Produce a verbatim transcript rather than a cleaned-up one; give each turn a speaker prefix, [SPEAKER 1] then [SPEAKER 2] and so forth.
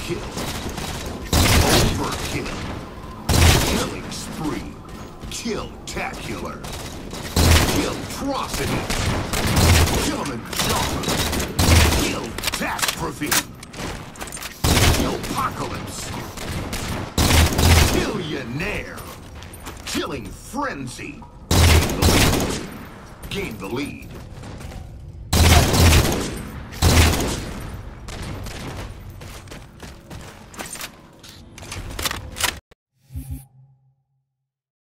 [SPEAKER 1] kill. Overkill. Killing spree. Kill-tacular. Kill-trocity. Kill-and-jumper. Kill-tastrophe. Kill-pocalypse. Killionaire. Killing frenzy. Gain the lead. Gain the lead.